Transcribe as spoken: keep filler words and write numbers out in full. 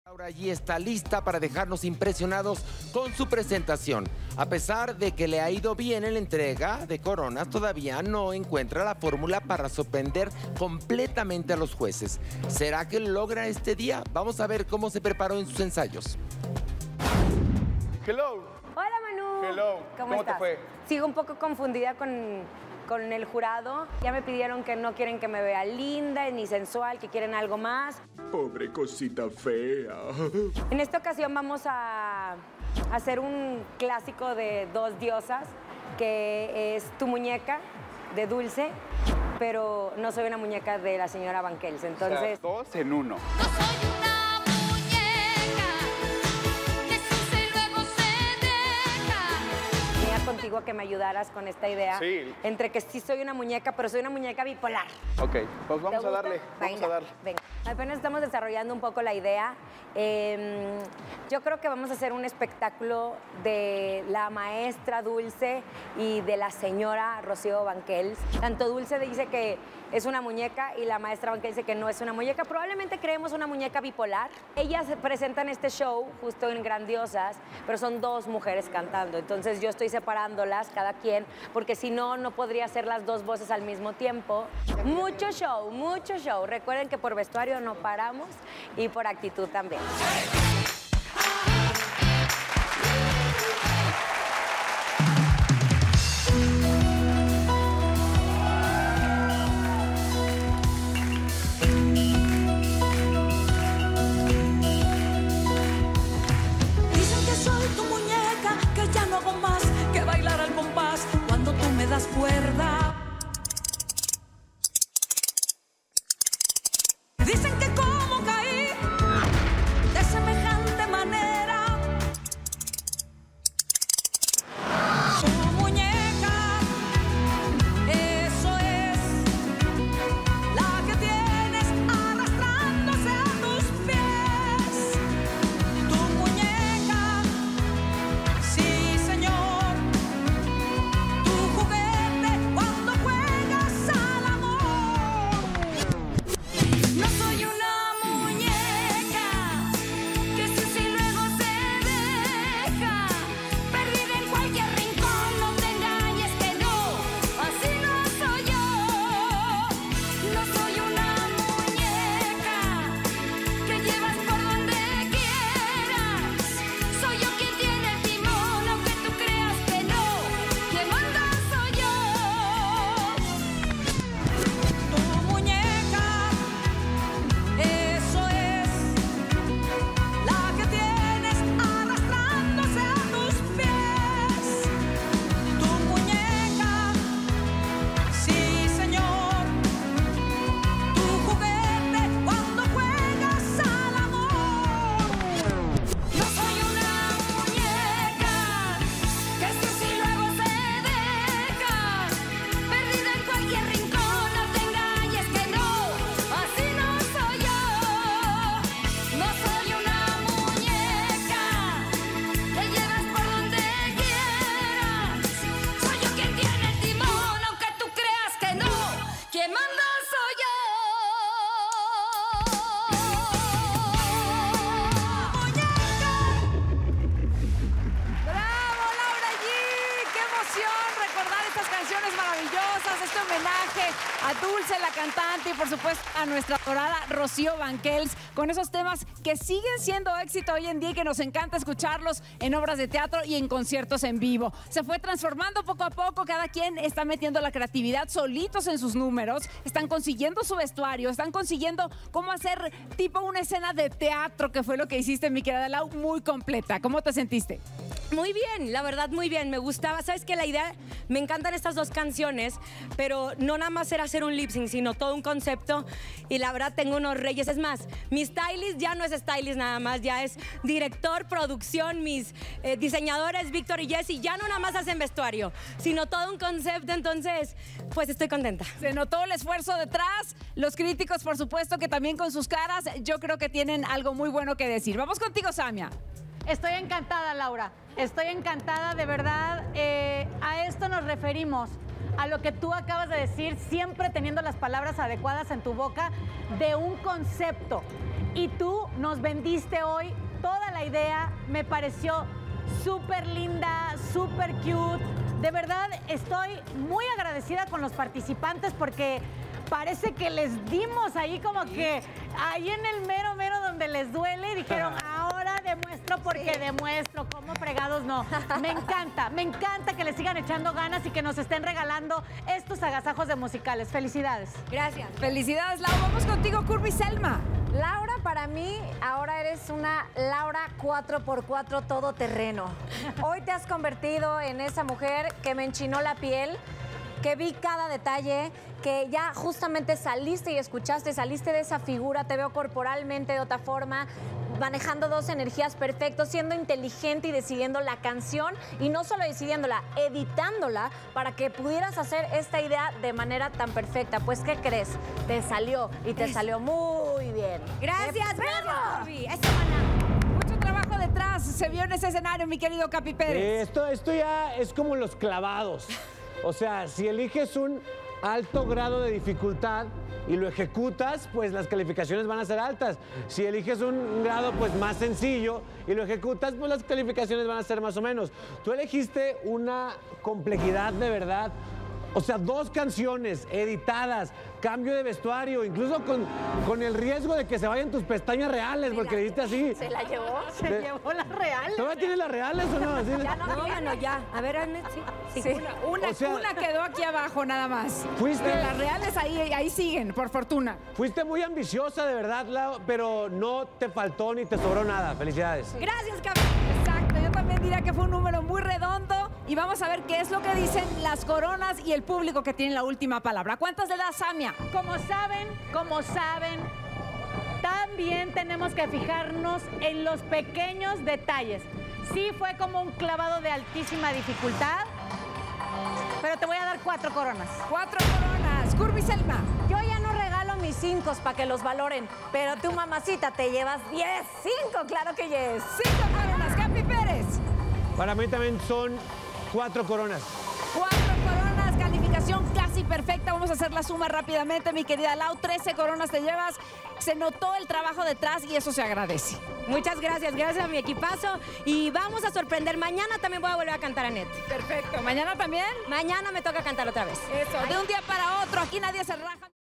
Laura allí está lista para dejarnos impresionados con su presentación. A pesar de que le ha ido bien en la entrega de coronas, todavía no encuentra la fórmula para sorprender completamente a los jueces. ¿Será que lo logra este día? Vamos a ver cómo se preparó en sus ensayos. Hello. Hola, Manu. Hello. ¿Cómo, ¿Cómo estás? te fue? Sigo un poco confundida con, con el jurado. Ya me pidieron que no quieren que me vea linda ni sensual, que quieren algo más. Pobre cosita fea. En esta ocasión vamos a hacer un clásico de dos diosas, que es Tu Muñeca, de Dulce, pero no soy una muñeca de la señora Banquels. Entonces, O sea, dos en uno. No soy una muñeca que se y luego se deja. venía contigo a que me ayudaras con esta idea. Sí. Entre que sí soy una muñeca, pero soy una muñeca bipolar. Ok, pues ¿Te vamos a gusta? darle. Vamos venga, a darle. Venga. Apenas estamos desarrollando un poco la idea. Eh, yo creo que vamos a hacer un espectáculo de la maestra Dulce y de la señora Rocío Banquels. Tanto Dulce dice que es una muñeca y la maestra Banquels dice que no es una muñeca. Probablemente creemos una muñeca bipolar. Ellas se presentan este show justo en Grandiosas, pero son dos mujeres cantando. Entonces yo estoy separándolas, cada quien, porque si no, no podría hacer las dos voces al mismo tiempo. Mucho show, mucho show. Recuerden que por vestuario no paramos y por actitud también. Dicen que soy tu muñeca, que ya no hago más que bailar al compás cuando tú me das cuerda. Dicen que cómo caí de semejante manera. Tu muñeca, eso es, la que tienes arrastrándose a tus pies. Tu muñeca, sí señor, tu juguete cuando juegas al amor. No soy una muñeca que se usa y luego se deja, perdida en cualquier rincón, no te engañes que no, así no soy yo. No soy una muñeca que llevas por donde quieras, soy yo quien tiene el timón, aunque tú creas que no, quien manda soy yo. Tu muñeca, eso es, la que tienes arrastrándose a tus pies. Tu muñeca, sí señor, tu juguete cuando juegas al amor. No soy una muñeca que se usa y luego se deja, perdida en cualquier rincón, no te engañes que no, así no soy yo. No soy una muñeca que llevas por donde quieras, soy yo quien tiene el timón, aunque tú creas que no, quien manda soy yo. ¡Bravo, Laura G! ¡Qué emoción recordar estas canciones maravillosas! Este homenaje a Dulce, la cantante, y por supuesto a nuestra adorada Rocío Banquels, con esos temas que siguen siendo éxito hoy en día y que nos encanta escucharlos en obras de teatro y en conciertos en vivo. Se fue transformando poco a poco, cada quien está metiendo la creatividad solitos en sus números, están consiguiendo su vestuario, están consiguiendo cómo hacer tipo una escena de teatro, que fue lo que hiciste, mi querida Lau, muy completa. ¿Cómo te sentiste? Muy bien, la verdad, muy bien. Me gustaba. ¿Sabes qué? La idea, me encantan estas dos canciones, pero no nada más era hacer un lip sync, sino todo un concepto. Y la verdad, tengo unos reyes. Es más, mi stylist ya no es stylist nada más, ya es director, producción, mis eh, diseñadores, Víctor y Jessy, ya no nada más hacen vestuario, sino todo un concepto. Entonces, pues estoy contenta. Se notó el esfuerzo detrás. Los críticos, por supuesto, que también con sus caras, yo creo que tienen algo muy bueno que decir. Vamos contigo, Samia. Estoy encantada, Laura. Estoy encantada, de verdad. Eh, a esto nos referimos, a lo que tú acabas de decir, siempre teniendo las palabras adecuadas en tu boca, de un concepto. Y tú nos vendiste hoy toda la idea, me pareció súper linda, súper cute. De verdad, estoy muy agradecida con los participantes porque parece que les dimos ahí como que ahí en el mero, mero donde les duele y dijeron, ahora demuestro porque sí. demuestro, cómo fregados no. Me encanta, me encanta que le sigan echando ganas y que nos estén regalando estos agasajos de musicales. Felicidades. Gracias. Felicidades, Lau. Vamos contigo, Curvy Selma. Laura, para mí, ahora eres una Laura cuatro por cuatro todoterreno. Hoy te has convertido en esa mujer que me enchinó la piel, que vi cada detalle, que ya justamente saliste y escuchaste, saliste de esa figura, te veo corporalmente de otra forma, manejando dos energías perfectos, siendo inteligente y decidiendo la canción, y no solo decidiéndola, editándola para que pudieras hacer esta idea de manera tan perfecta. Pues, ¿qué crees? Te salió, y te salió muy bien. Gracias, gracias, Curvy. Eso, mana. Mucho trabajo detrás se vio en ese escenario, mi querido Capi Pérez. Eh, esto, esto ya es como los clavados. O sea, si eliges un alto grado de dificultad y lo ejecutas, pues las calificaciones van a ser altas. Si eliges un grado pues más sencillo y lo ejecutas, pues las calificaciones van a ser más o menos. Tú elegiste una complejidad de verdad. O sea, dos canciones editadas, cambio de vestuario, incluso con, con el riesgo de que se vayan tus pestañas reales, porque le diste así. ¿Se la llevó? ¿Se De- llevó las reales? ¿Todavía tienes las reales o no? Así- Ya no, No, bueno, ya. A ver, Anet, sí. sí. Una, una, O sea- una quedó aquí abajo nada más. Fuiste- Pero las reales ahí, ahí siguen, por fortuna. Fuiste muy ambiciosa, de verdad, Lau, pero no te faltó ni te sobró nada. Felicidades. Gracias, Capi. Exacto, yo también diría que fue un número muy redondo y vamos a ver qué es lo que dicen las coronas y el público que tiene la última palabra. ¿Cuántas le da Samia? Como saben, como saben, también tenemos que fijarnos en los pequeños detalles. Sí fue como un clavado de altísima dificultad, pero te voy a dar cuatro coronas. Cuatro coronas. Curvy Selma. Yo ya no regalo mis cinco para que los valoren, pero tú, mamacita, te llevas diez. Cinco, claro que yes. Cinco coronas. Capi Pérez. Para mí también son cuatro coronas. Cuatro coronas, calificación casi perfecta. Vamos a hacer la suma rápidamente, mi querida Lau. trece coronas te llevas. Se notó el trabajo detrás y eso se agradece. Muchas gracias, gracias a mi equipazo. Y vamos a sorprender. Mañana también voy a volver a cantar a Net. Perfecto. ¿Mañana también? Mañana me toca cantar otra vez. Eso, de un día para otro. Aquí nadie se raja.